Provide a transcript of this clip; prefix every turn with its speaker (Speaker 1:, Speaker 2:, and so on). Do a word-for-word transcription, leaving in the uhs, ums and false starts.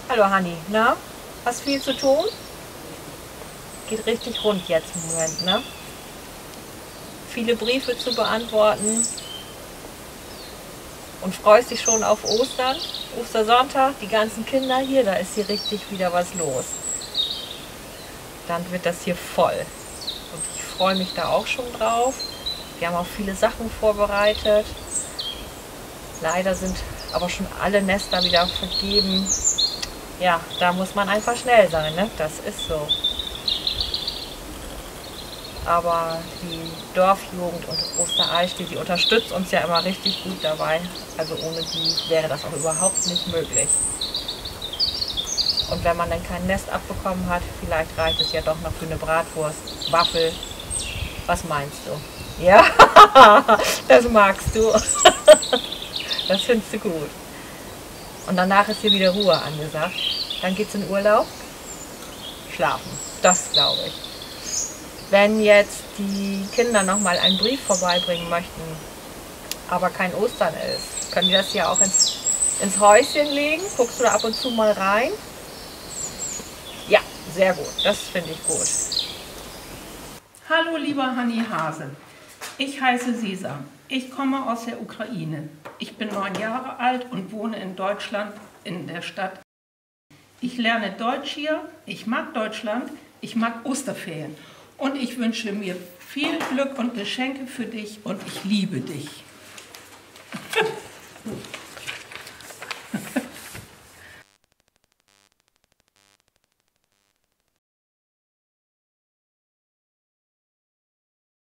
Speaker 1: Hallo Hanni, na? Hast viel zu tun? Geht richtig rund jetzt im Moment, ne? Viele Briefe zu beantworten und freust dich schon auf Ostern, Ostersonntag, die ganzen Kinder hier, da ist hier richtig wieder was los. Dann wird das hier voll und ich freue mich da auch schon drauf. Wir haben auch viele Sachen vorbereitet. Leider sind aber schon alle Nester wieder vergeben. Ja, da muss man einfach schnell sein, ne? Das ist so. Aber die Dorfjugend und Ostereichstätt, die unterstützt uns ja immer richtig gut dabei. Also ohne die wäre das auch überhaupt nicht möglich. Und wenn man dann kein Nest abbekommen hat, vielleicht reicht es ja doch noch für eine Bratwurst, Waffel. Was meinst du? Ja, das magst du. Das findest du gut. Und danach ist hier wieder Ruhe angesagt. Dann geht's in Urlaub. Schlafen. Das glaube ich. Wenn jetzt die Kinder noch mal einen Brief vorbeibringen möchten, aber kein Ostern ist, können die das ja auch ins, ins Häuschen legen. Guckst du da ab und zu mal rein? Ja, sehr gut. Das finde ich gut.
Speaker 2: Hallo lieber Hanni Hase, ich heiße Sesam. Ich komme aus der Ukraine. Ich bin neun Jahre alt und wohne in Deutschland in der Stadt. Ich lerne Deutsch hier, ich mag Deutschland, ich mag Osterferien und ich wünsche mir viel Glück und Geschenke für dich und ich liebe dich.